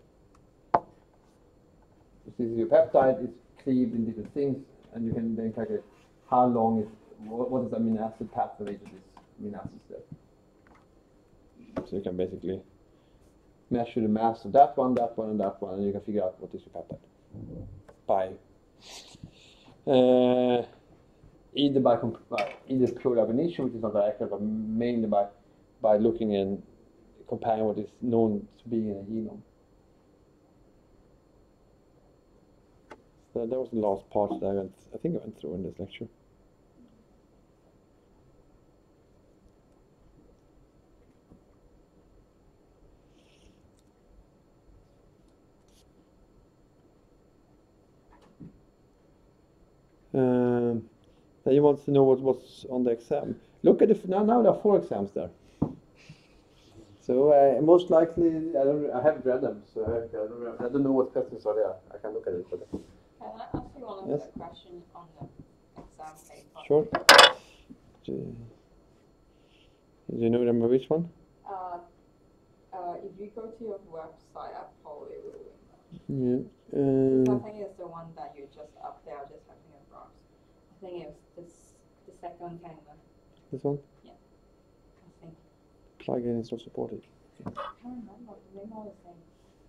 your peptide. It's cleaved in different things, and you can then calculate how long what is the amino acid path of each of these amino acids there. So you can basically measure the mass of that one, and that one, and you can figure out what is your peptide by either pure ab initio, which is not very accurate, but mainly by looking and comparing what is known to be in a genome. So that was the last part that I think I went through in this lecture. Then you want to know what's on the exam. Look at now there are 4 exams there. So most likely, I haven't read them, so I don't know what questions are there. I can look at it. But Can I ask you one of the questions on the exam paper? Sure. Do you know remember which one? If you go to your website, I probably will Yeah. remember. I think it's the one that you just up there, just having a box. I think it was the second kind of. This one? Yeah. I think. Plugin is not supported. I can't remember. The name was the same.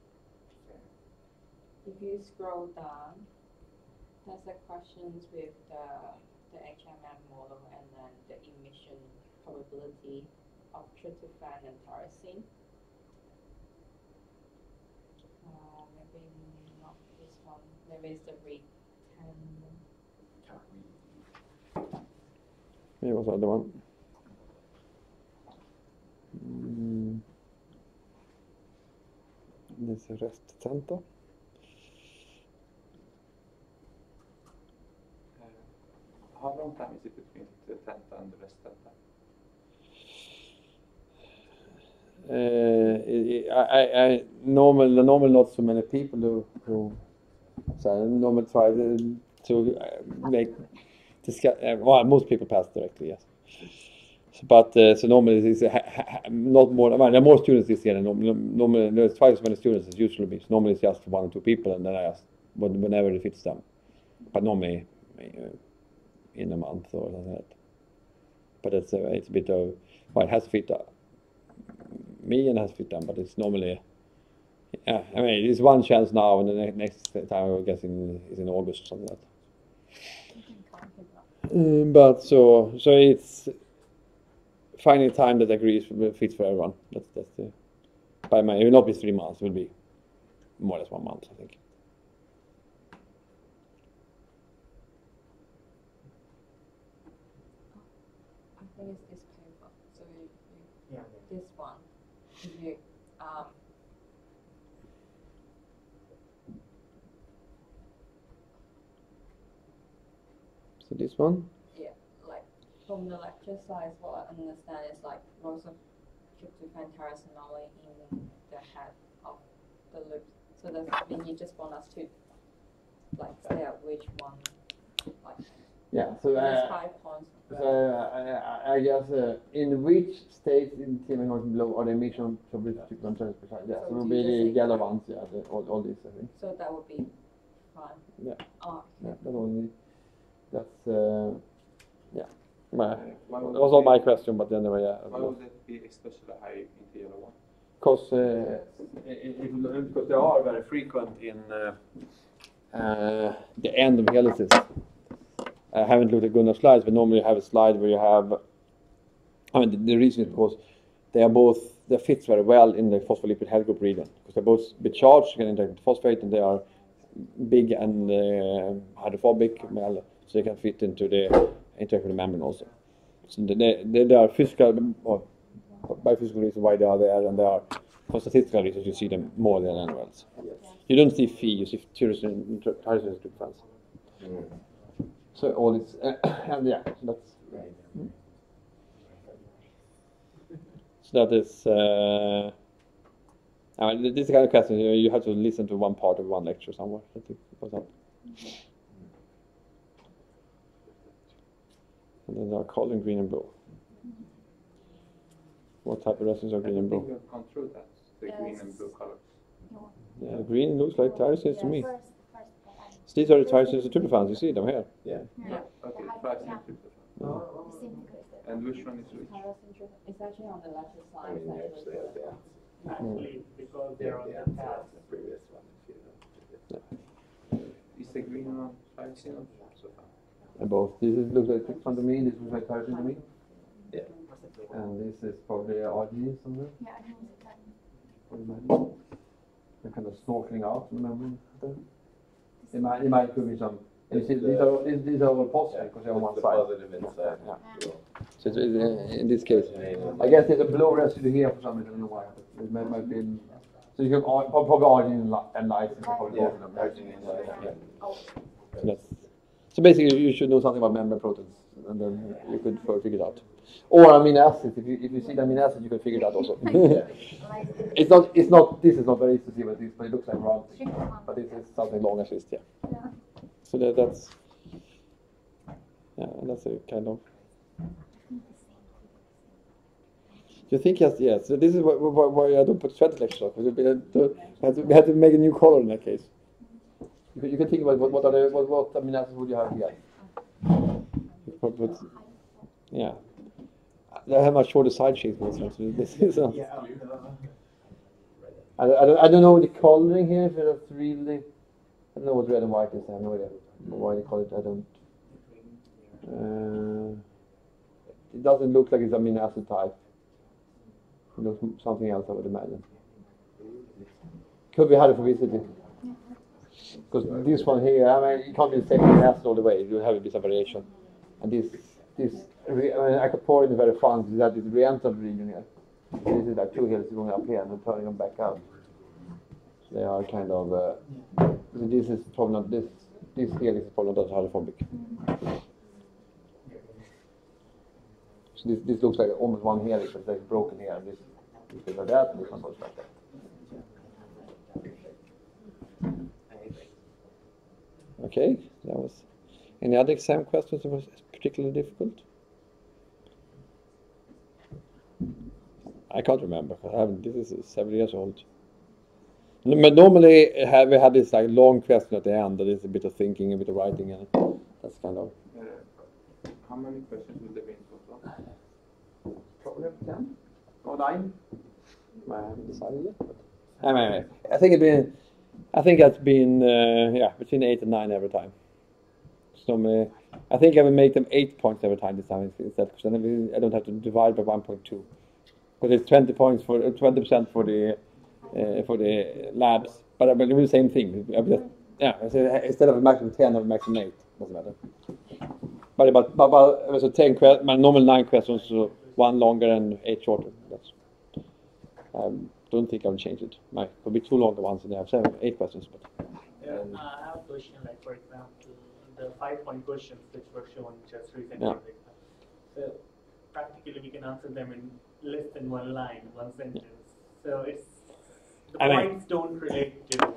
If you scroll down, there's the questions with the HMM model and then the emission probability of tryptophan and tyrosine. Maybe not this one. Maybe it's the Maybe it was the other one. This is rest center. How long time is it between the tenta and the rest tenta? Normal not so many people who so normal try to make discuss. Well, most people pass directly, yes. But so normally it's not more. Well, there are more students this year than normally. There's twice as many students as usually be. So normally it's just 1 or 2 people, and then I ask whenever it fits them. But normally in a month or something like that. But it's a bit of it has to fit me and has to fit them. But it's normally I mean it's one chance now, and the next time I guess is in August or something like that. But so it's finding time that agrees fits for everyone. That's the. It will not be 3 months. It will be more or less 1 month, I think. I think it's this paper. So this one. If you So this one. Yeah, like from the lecture slides, what I understand is like most of tryptophan tyrosine normally in the head of the loop. So does that mean you just want us to like say out which one? Like Yeah. So there's 5 points. I guess in which state in teaming or below are the emission of the tryptophan tyrosine? Yeah. So it will be the yellow ones. Yeah. All these I think. So that would be fine. Yeah. Oh. Yeah. That's only. That's yeah. That was all my question, but anyway, yeah. Why would it be especially high in the yellow one? Because they are very frequent in the end of helices. I haven't looked at Gunnar's slides, but normally you have a slide where you have. I mean, the reason is because they fit very well in the phospholipid head group region because they're both bit charged, you can interact with phosphate, and they are big and hydrophobic. So they can fit into the interact with the membrane also. So there are physical or biophysical reasons why they are there, and there are for statistical reasons you see them more than anywhere else. You don't see Phi, you see tyrosine tryptophans. So all this, and yeah, so that's. So that is. I mean, this kind of question you have to listen to one part of one lecture somewhere. I think it was that. And then there are colored in green and blue. What type of resins are green and I think blue? we've gone through that, the green and blue colors. Yeah, green looks like tyrosines to me. So these are the tyrosines and tryptophans, you see them here. Yeah. Okay, tyrosine and tryptophan. And which one is which? It's actually on the lecture slide. Actually, because they're on the path. Is the green one tyrosine or tryptophan? And both. This looks like tryptophan to me, this looks like tyrosine to me. Yeah. And this is probably RG somewhere. Yeah, I know it's They're kind of snorkeling out, remember? It might could be some. You see, these are all positive because they're on one side. Positive inside. Yeah. So it's, in this case, I guess there's a blue residue here for some reason. I don't know why. But it might be. So you can probably arginine and lysine. Probably both of them. Yeah. So basically, you should know something about membrane proteins. and then you could figure it out. Or amino acids. If you see the amino acids, you can figure it out also. It's not. This is not very easy to see what it is, but it looks like round. But this is something long at least, yeah. So that's a kind of. You think yes? So this is why I don't put sweat lectures on, because we had to make a new color in that case. You can think about what amino acids would you have here? Yeah. I have much shorter side sheets. This is. I don't know the coloring here. If it's really, I don't know what red and white is. I have no idea why they call it. I don't. It doesn't look like it's amino acid type. It looks something else, I would imagine. Could be hydrophobicity. Because this one here, I mean, it can't be the same amino acid all the way. You have a bit of variation. And this, acropore is very fun. That is reentrant region here. This is like two hills going up here and then turning them back out. They are kind of. This is probably not this. This helix is probably not hydrophobic. So this looks like almost one helix, but it's like broken here. This is like that, and this one looks like that. Okay, that was. Any other exam questions that was particularly difficult? I can't remember. This is 7 years old. But normally we have this like long question at the end. There is a bit of thinking, a bit of writing, and that's kind of. How many questions will there be in total? Probably 10 or 9. I haven't decided yet. But anyway, I think it's been between 8 and 9 every time. So I think I will make them 8 points every time this time instead, because then I don't have to divide by 1.2. Because it's 20 points for 20% for the labs, but I will do the same thing. Instead of a maximum 10, I have a maximum 8. Doesn't matter. But so 10 my normal 9 questions, so 1 longer and 8 shorter. That's. Don't think I will change it. It could be 2 longer ones, and I have 8 questions. But. I have a question, like for example, the 5-point questions which were shown just recently. So practically we can answer them in less than 1 line, 1 sentence. So it's the points don't relate to.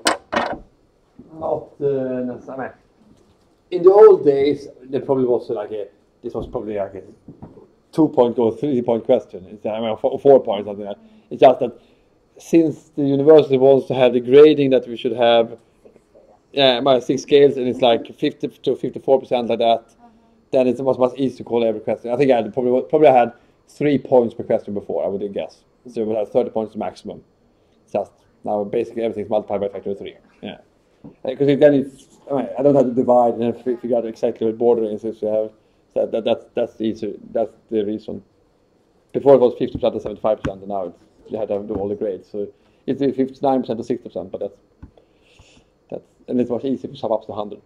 In the old days, there probably was this was probably like a 2-point or 3-point question. It's 4 points, something like that. It's just that since the university wants to have the grading that we should have, by 6 scales, and it's like 50 to 54% like that, then it was much easier to call every question. I think I had probably had 3 points per question before, I would guess. So we have 30 points maximum. Just now basically everything is multiplied by a factor of 3. Yeah. Because then it's, I don't have to divide and figure out exactly what bordering is. So that's the easy. That's the reason. Before it was 50% or 75%, and now you have to do all the grades. So it's 59% or 60%, but that's and it was easy to sum up to 100.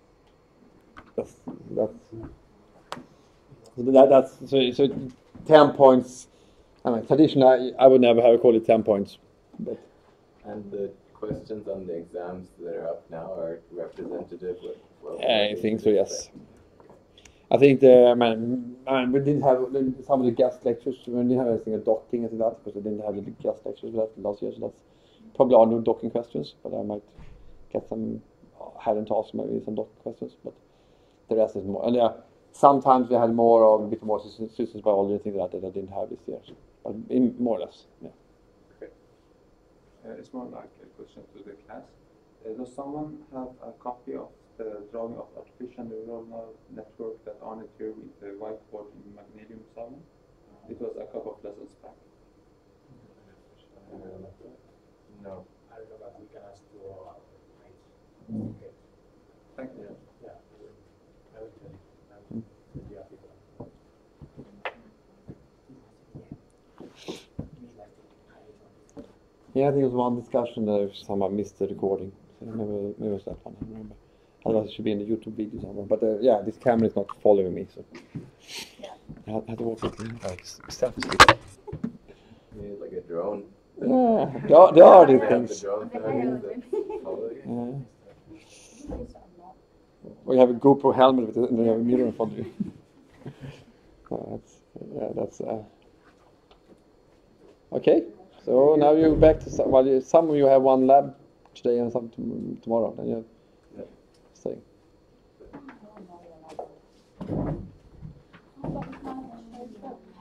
So 10 points. Traditionally, I would never have called it 10 points. But. And the questions on the exams that are up now are representative of. I think so. Yes. I think we didn't have some of the guest lectures. We didn't have anything of docking and that, because we didn't have the guest lectures for that last year. So that's probably are no docking questions, but I might get some. Hadn't asked maybe some docking questions, but the rest is more. And sometimes we had more of a bit more systems biology things like that I didn't have this year, but more or less, yeah. Okay. It's more like a question to the class. Does someone have a copy of the drawing of artificial neuronal network that Arne drew with the whiteboard in Magnesium 7? It was a couple of lessons back. No. I don't know, but we can ask to Okay. Thank you. Yeah. I will tell you. Yeah, I think it was one discussion that someone missed the recording. So maybe it was that one, I remember. Otherwise it should be in the YouTube video somewhere. But this camera is not following me, so I had to walk it like self-stick. Yeah, like a drone. Yeah, there are these things. We have a GoPro helmet with and we have a mirror in front of you. That's okay. So now you're back to some of you have one lab today and some tomorrow. Then you stay. Oh,